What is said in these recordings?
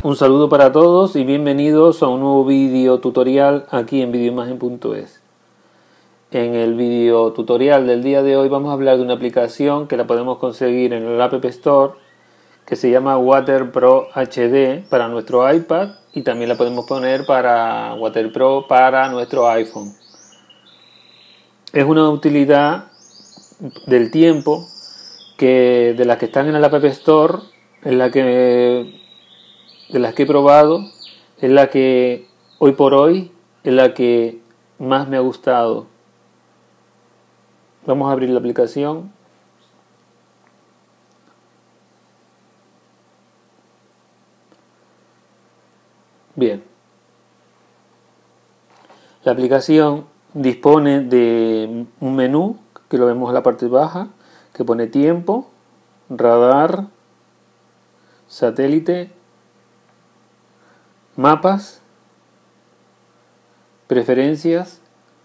Un saludo para todos y bienvenidos a un nuevo video tutorial aquí en videoimagen.es. En el video tutorial del día de hoy vamos a hablar de una aplicación que la podemos conseguir en el App Store que se llama WaterPro HD para nuestro iPad y también la podemos poner para WaterPro para nuestro iPhone. Es una utilidad del tiempo que de las que están en el App Store, de las que he probado, es la que hoy por hoy es la que más me ha gustado. Vamos a abrir la aplicación. Bien. La aplicación dispone de un menú que lo vemos en la parte baja, que pone tiempo, radar, satélite, mapas, preferencias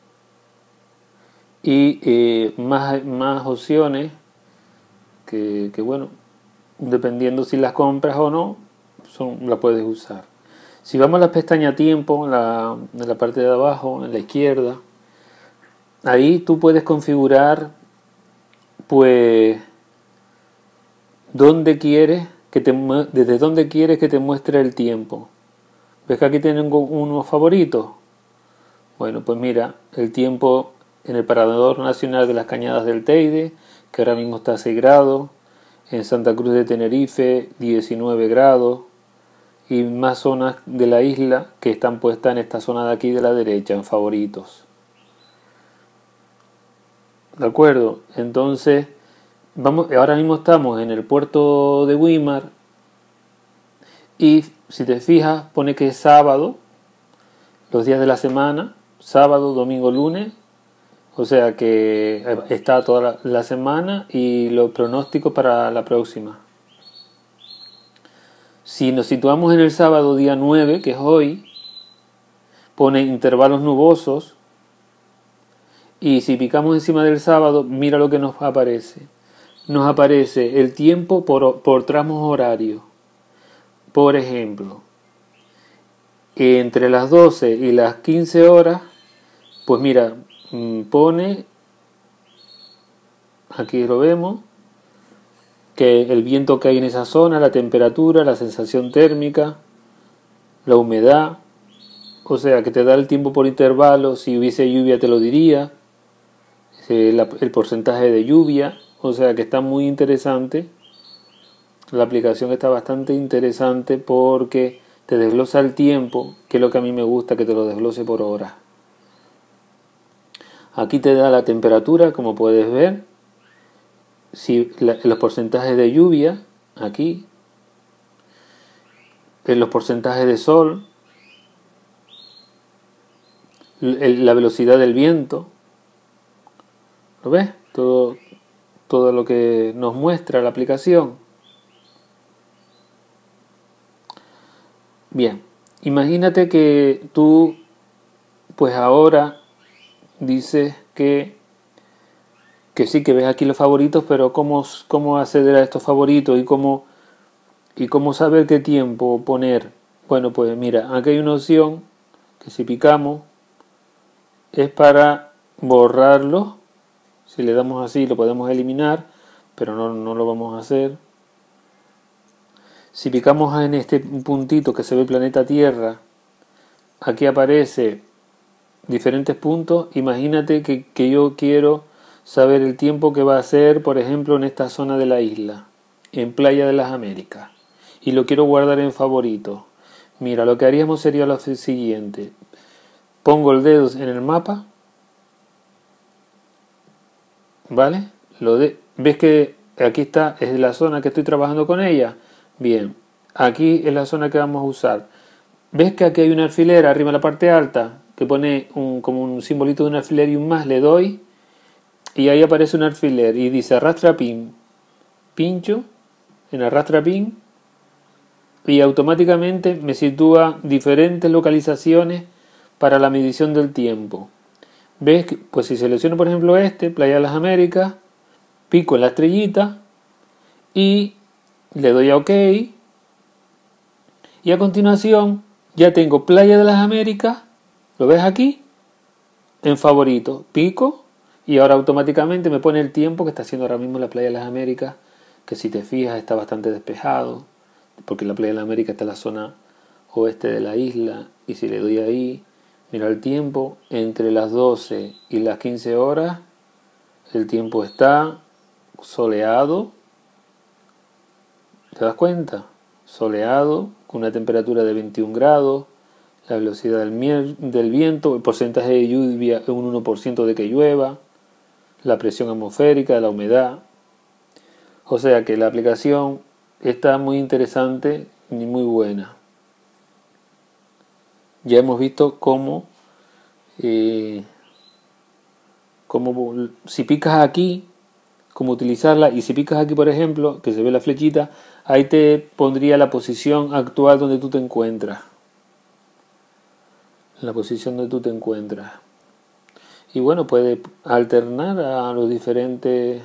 y más opciones que bueno, dependiendo si las compras o no, las puedes usar. Si vamos a la pestaña tiempo, en la parte de abajo, en la izquierda, ahí tú puedes configurar pues desde dónde quieres que te muestre el tiempo. ¿Ves que aquí tengo unos favoritos? Bueno, pues mira, el tiempo en el Parador Nacional de las Cañadas del Teide, que ahora mismo está a 6 grados, en Santa Cruz de Tenerife 19 grados, y más zonas de la isla que están puestas en esta zona de aquí de la derecha, en favoritos. ¿De acuerdo? Entonces, ahora mismo estamos en el puerto de Güímar y si te fijas pone que es sábado, los días de la semana, sábado, domingo, lunes, o sea que está toda la semana y los pronósticos para la próxima. Si nos situamos en el sábado día 9, que es hoy, pone intervalos nubosos y si picamos encima del sábado, mira lo que nos aparece. Nos aparece el tiempo por tramos horarios. Por ejemplo, entre las 12 y las 15 horas, pues mira, pone, aquí lo vemos, que el viento que hay en esa zona, la temperatura, la sensación térmica, la humedad, o sea que te da el tiempo por intervalos, si hubiese lluvia te lo diría, el porcentaje de lluvia, o sea que está muy interesante. La aplicación está bastante interesante porque te desglosa el tiempo, que es lo que a mí me gusta, que te lo desglose por hora. Aquí te da la temperatura, como puedes ver, los porcentajes de lluvia, aquí, los porcentajes de sol, la velocidad del viento. ¿Lo ves? Todo lo que nos muestra la aplicación. Bien, imagínate que tú, pues ahora dices que sí, que ves aquí los favoritos, pero ¿cómo acceder a estos favoritos y cómo saber qué tiempo poner? Bueno, pues mira, aquí hay una opción que si picamos es para borrarlo. Si le damos así lo podemos eliminar, pero no lo vamos a hacer. Si picamos en este puntito que se ve el planeta Tierra, aquí aparece diferentes puntos. Imagínate que yo quiero saber el tiempo que va a ser, por ejemplo, en esta zona de la isla, en Playa de las Américas, y lo quiero guardar en favoritos. Mira, lo que haríamos sería lo siguiente. Pongo el dedo en el mapa, ¿vale? ¿Ves que aquí está, es la zona que estoy trabajando con ella? Bien, aquí es la zona que vamos a usar. ¿Ves que aquí hay una alfiler arriba en la parte alta que pone como un simbolito de un alfiler y un más? Le doy y ahí aparece un alfiler y dice arrastra pin. Pincho en arrastra pin y automáticamente me sitúa diferentes localizaciones para la medición del tiempo. ¿Ves? Pues si selecciono por ejemplo Playa de las Américas, pico en la estrellita y le doy a OK Y a continuación ya tengo Playa de las Américas, ¿lo ves aquí? En favorito, pico y ahora automáticamente me pone el tiempo que está haciendo ahora mismo la Playa de las Américas, que si te fijas está bastante despejado, porque la Playa de las Américas está en la zona oeste de la isla, y si le doy ahí, mira el tiempo, entre las 12 y las 15 horas, el tiempo está soleado, ¿te das cuenta? Soleado, con una temperatura de 21 grados, la velocidad del viento, el porcentaje de lluvia es un 1% de que llueva, la presión atmosférica, la humedad. O sea que la aplicación está muy interesante y muy buena. Ya hemos visto cómo si picas aquí, cómo utilizarla, y si picas aquí, por ejemplo, que se ve la flechita, ahí te pondría la posición actual donde tú te encuentras. La posición donde tú te encuentras. Y bueno, puedes alternar a los diferentes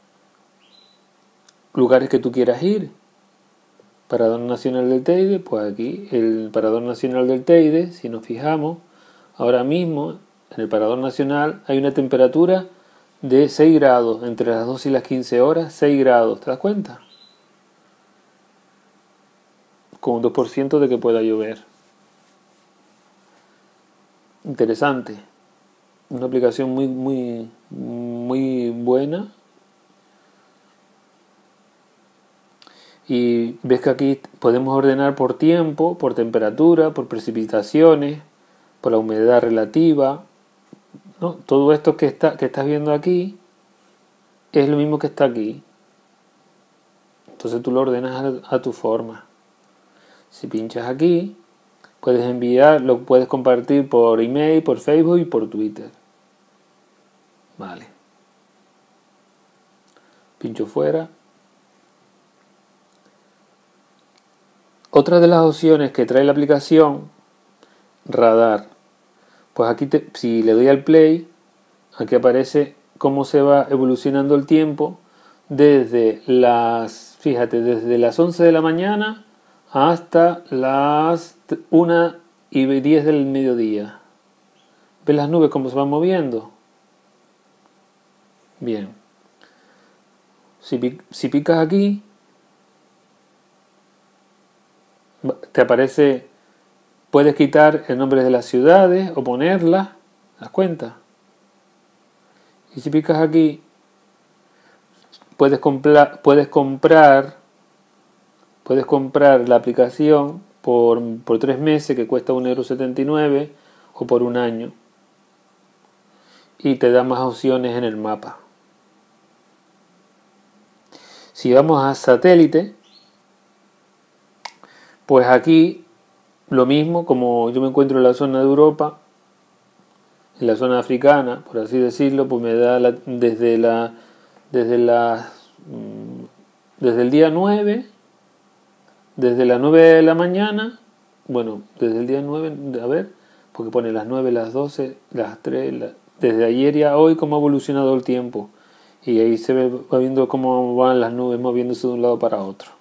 lugares que tú quieras ir. Parador Nacional del Teide, pues aquí el Parador Nacional del Teide, si nos fijamos, ahora mismo en el Parador Nacional hay una temperatura de 6 grados, entre las 12 y las 15 horas, 6 grados, ¿te das cuenta? Con un 2% de que pueda llover. Interesante. Una aplicación muy buena. Y ves que aquí podemos ordenar por tiempo, por temperatura, por precipitaciones, por la humedad relativa, ¿no? Todo esto que estás viendo aquí es lo mismo que está aquí. Entonces tú lo ordenas a tu forma. Si pinchas aquí, puedes lo puedes compartir por email, por Facebook y por Twitter. Vale. Pincho fuera. Otra de las opciones que trae la aplicación, radar. Pues aquí si le doy al play, aquí aparece cómo se va evolucionando el tiempo desde las 11 de la mañana hasta las 1:10 del mediodía. ¿Ves las nubes cómo se van moviendo? Bien. Si picas aquí, te aparece, puedes quitar el nombre de las ciudades o ponerlas, ¿te das cuenta? Y si picas aquí, puedes comprar la aplicación por 3 meses, que cuesta 1,79 €, o por un año, y te da más opciones en el mapa. Si vamos a satélite, pues aquí lo mismo, como yo me encuentro en la zona de Europa, en la zona africana, por así decirlo, pues me da desde el día 9, desde las 9 de la mañana, bueno, desde el día 9, a ver, porque pone las 9, las 12, las 3, desde ayer y a hoy cómo ha evolucionado el tiempo. Y ahí va viendo cómo van las nubes moviéndose de un lado para otro.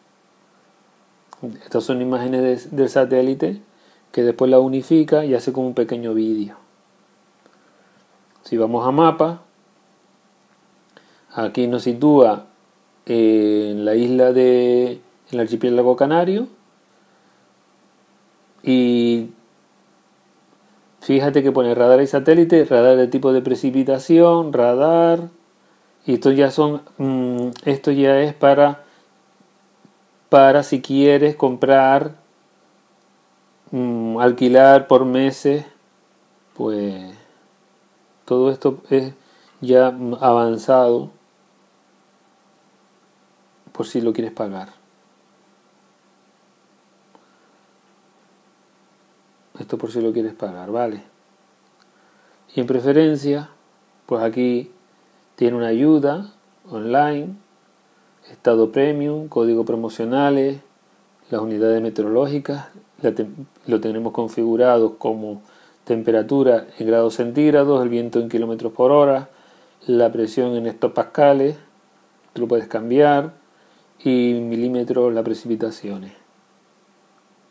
Estas son imágenes del satélite que después la unifica y hace como un pequeño vídeo. Si vamos a mapa, aquí nos sitúa en la isla en el archipiélago canario, y fíjate que pone radar y satélite, radar de tipo de precipitación, radar, y esto ya es para si quieres comprar, alquilar por meses, pues todo esto es ya avanzado por si lo quieres pagar. Esto por si lo quieres pagar, ¿vale? Y en preferencia, pues aquí tiene una ayuda online, estado premium, código promocionales, las unidades meteorológicas, lo tenemos configurado como temperatura en grados centígrados, el viento en kilómetros por hora, la presión en hectopascales, tú lo puedes cambiar, y milímetros las precipitaciones.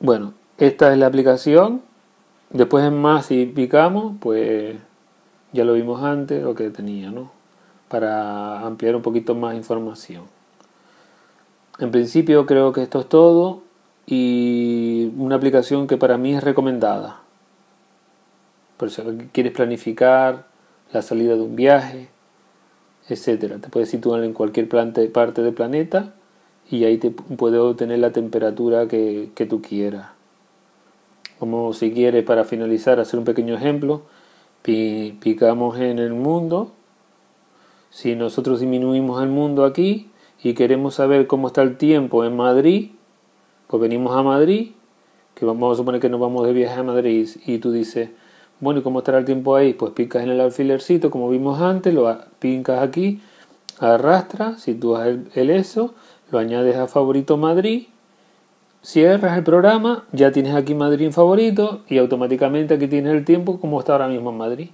Bueno, esta es la aplicación. Después en más, si picamos, pues ya lo vimos antes, lo que tenía, ¿no? Para ampliar un poquito más información. En principio creo que esto es todo y una aplicación que para mí es recomendada. Por si quieres planificar la salida de un viaje, etcétera. Te puedes situar en cualquier parte del planeta y ahí te puedes obtener la temperatura que tú quieras. Como si quieres, para finalizar, hacer un pequeño ejemplo, picamos en el mundo. Si nosotros disminuimos el mundo aquí y queremos saber cómo está el tiempo en Madrid, pues venimos a Madrid, que vamos a suponer que nos vamos de viaje a Madrid, y tú dices, bueno, ¿y cómo estará el tiempo ahí? Pues picas en el alfilercito, como vimos antes, lo pincas aquí, arrastras, sitúas el eso, lo añades a favorito Madrid, cierras el programa, ya tienes aquí Madrid en favorito y automáticamente aquí tienes el tiempo como está ahora mismo en Madrid.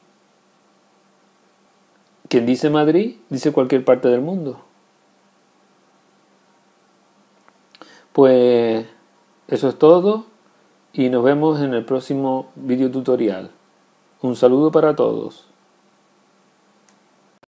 Quien dice Madrid, dice cualquier parte del mundo. Pues eso es todo y nos vemos en el próximo video tutorial. Un saludo para todos.